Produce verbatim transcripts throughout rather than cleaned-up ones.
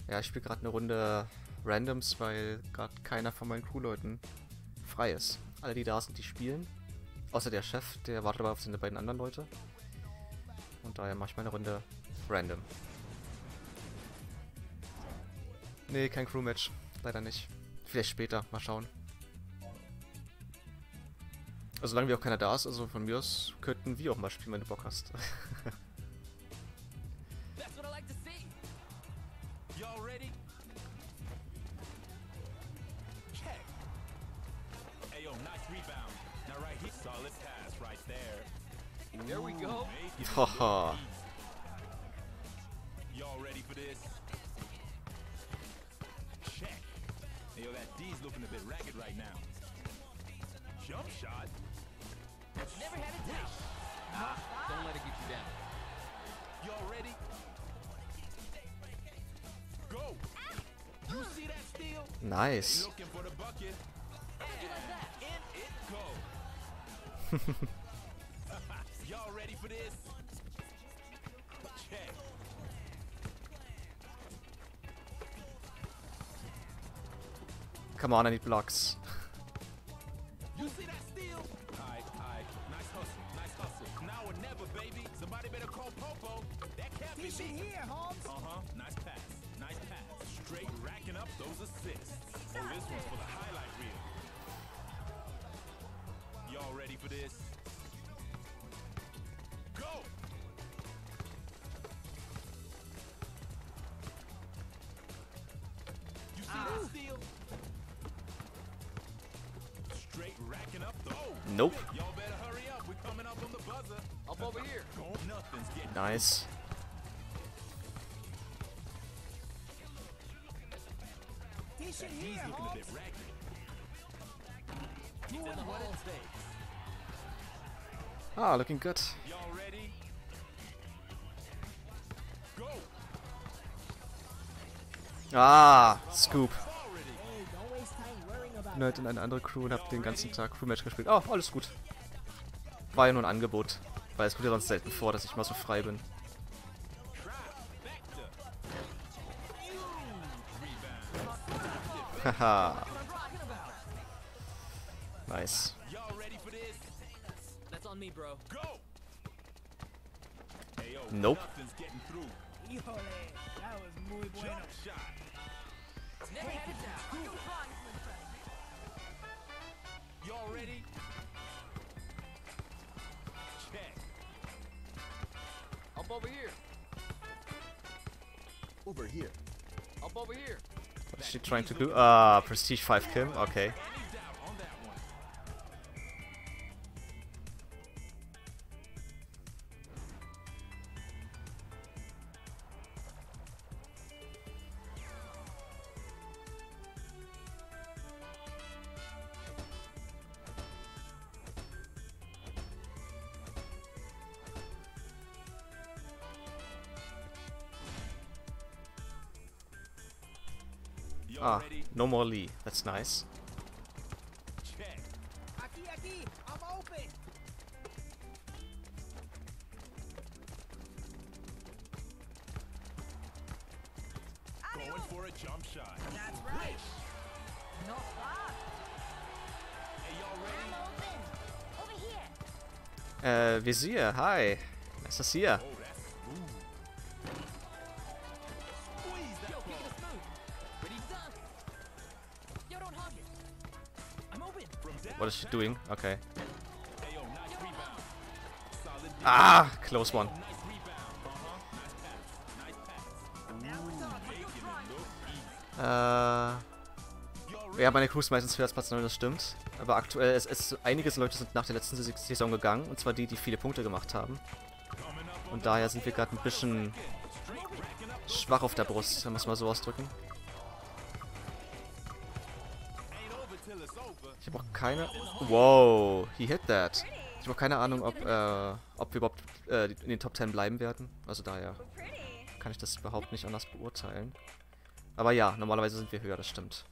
Ja, ich spiele gerade eine Runde Randoms, weil gerade keiner von meinen Crewleuten frei ist. Alle, die da sind, die spielen. Außer der Chef, der wartet aber auf seine beiden anderen Leute. Und daher mache ich mal eine Runde Random. Nee, kein Crewmatch. Leider nicht. Vielleicht später. Mal schauen. Also solange wie auch keiner da ist, also von mir aus könnten wir auch mal spielen, wenn du Bock hast. There we go. Haha. Y'all ready for this? Check. Yo, that D's looking a bit ragged right now. Jump shot? Never had it down. Ah, don't let it get you down. Y'all ready? Go! You see that steal? Nice. Looking for the bucket. And in it go. Y'all ready for this? Check. Come on, I need blocks. You see that steal? Alright, alright. Nice hustle, nice hustle. Now or never, baby. Somebody better call Popo. That can't be me. Here, Holmes. Uh-huh. Nice pass. Nice pass. Straight racking up those assists. Oh, this one's for the highlight reel. Y'all ready for this? Go! You see that steal? Straight racking up those. Nope. Y'all better hurry up. We're coming up on the buzzer. Up over here. Go. Nothing's getting Nice. Decent He's here, looking a Holmes. bit ragged. He's in the hole. Ah, looking good. Y'all ready? Go! Ah, Scoop. Already! Hey, don't waste time worrying about Ich bin halt in eine andere Crew und hab den ganzen Tag Crewmatch gespielt. Oh, alles gut. War ja nur ein Angebot. Weil es kommt ja sonst selten vor, dass ich mal so frei bin. Trifecta. Haha. Nice. Y'all ready for this? That's on me, bro. Go! Hey, yo, Nope. nothing's getting through. Híjole, that was muy bueno. Jump shot. Never had it down. Y'all ready? Check. Up over here. Over here. Up over here. What is she trying to do? Ah, Prestige five kill. Okay. Any doubt on that one? Y'all Ah, ready? no more Lee. That's nice. Check. Aquí, aquí, I'm open. Going for a jump shot. That's right. Not bad. Hey, y'all ready? I'm open. Over here. Äh, Visier, hi. Nice to see ya. Oh, that's smooth. Squeeze that Yo, ball. kick it smooth. Ready, done. Yo, don't hug it. I'm open. From down What is she doing? Okay. Hey, yo, nice rebound. Solid D. Ah, close one. Nice rebound. Uh-huh. Nice pass. Nice pass. Now we're talking. Making it look easy. Äh, Y'all ja, ready? meine Crew ist meistens für Platz neun, das stimmt. Aber aktuell, es, es, einige Leute sind nach der letzten Saison Saison gegangen. Und zwar die, die viele Punkte gemacht haben. Coming up on Und daher sind wir gerade ein bisschen straight racking up those schwach auf der Brust, wenn man es mal so ausdrücken. ain't over till it's over. Ich habe auch keine... Wow, he hit that. Ich habe auch keine Ahnung, ob, äh, ob wir überhaupt äh, in den Top zehn bleiben werden. Also daher Pretty. kann ich das überhaupt nicht anders beurteilen. Aber ja, normalerweise sind wir höher, das stimmt.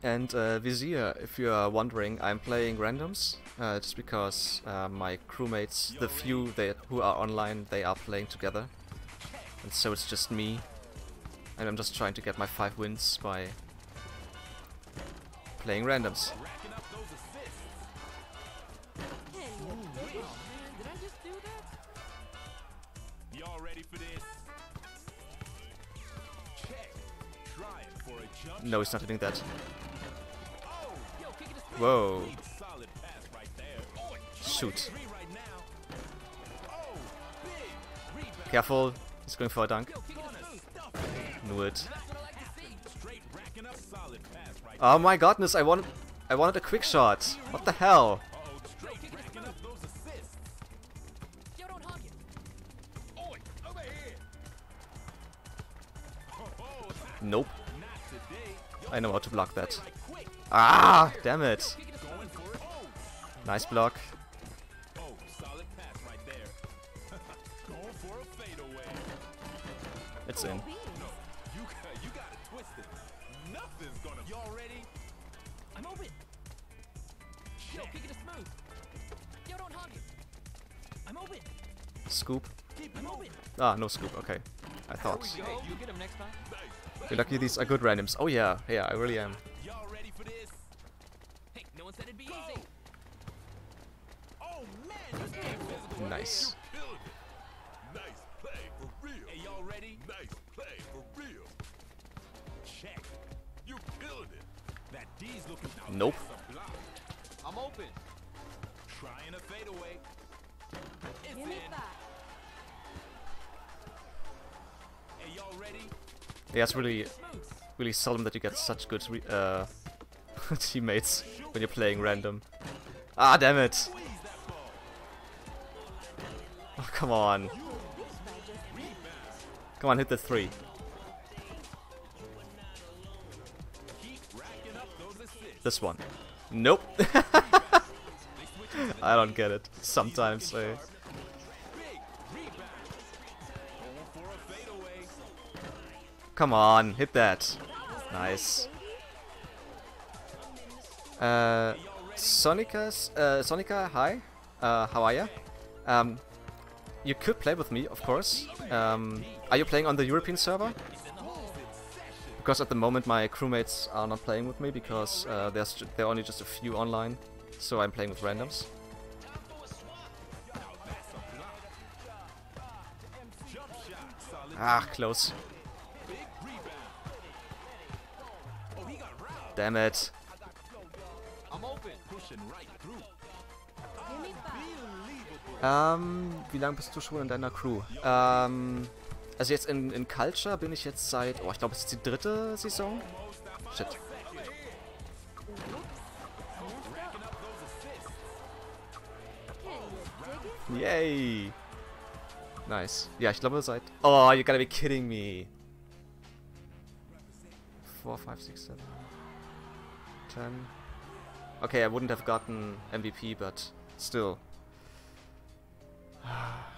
And uh, Vizier, if you are wondering, I'm playing randoms, uh, just because uh, my crewmates, the few that who are online, they are playing together. And so it's just me. And I'm just trying to get my five wins by playing randoms. Racking up those assists. Oh, man, did I just do that? Y'all ready for this? Check. Trying for a jump. No, he's not hitting that. Oh, Yo, kick it to space. Whoa. big solid pass right there. Oh, Shoot. three right now. Oh, big rebound. Careful, he's going for a dunk. Yo, kick it to smooth. Knew it. That's what I like to see. Straight racking up solid pass right Oh my goodness, I wanted I wanted a quick shot. What the hell? Uh-oh, straight racking up those assists. Yo, don't hog it. Oi, over here. Oh, Nope. not today. Yo, I know how to block that. like quick. Ah, damn it. Kick it to smooth. Going for it. Oh, Nice block. oh, solid pass right there. Going for a fadeaway. It's in. No, you got, you got it twisted. Nothing's gonna. Y'all ready? I'm open. Yo, kick it to smooth. Yo, don't hog it. I'm open. Scoop. I'm open. Ah, no scoop. Okay. I thought. Yo, you get him next time. You're lucky these are good randoms. Oh yeah, yeah, I really am. Y'all ready for this? Hey, no one said it'd be easy. Oh man, you can't physical. Nice. Killed it. Nice play for real. Hey, y'all ready? Nice play for real. Check. You killed it. That D's looking. Now Nope. that's a block. I'm open. Trying a fadeaway. It's Give me in. that. Hey, y'all ready? Yeah, it's really, Smooth. really seldom that you get such good re uh, teammates when you're playing random. Ah, damn it! Squeeze that ball. Oh, come on. Come on, hit the three. Keep racking up those assists. This one. Nope. I don't get it. Sometimes I... Big rebound. Going for a fadeaway. Come on, hit that. Nice. Uh, Sonicas, uh, Sonica, hi. Uh, how are ya? Um, you could play with me, of course. Um, are you playing on the European server? Because at the moment my crewmates are not playing with me because uh, there's ju there are only just a few online, so I'm playing with randoms. Jump shot. Solid. Ah, close. Big rebound. Oh, he got robbed. Damn it. I'm open. Pushing right through. Give me that. Unbelievable. Ähm, wie lange bist du schon in deiner Crew? Ähm, also jetzt in, in Culture bin ich jetzt seit, oh, ich glaube, es ist die dritte Saison. Shit. Can you dig it? Yay! Nice. Ja, ich glaube seit... Oh, you gotta be kidding me. four, five, six, seven, ten... Okay, I wouldn't have gotten M V P, but still.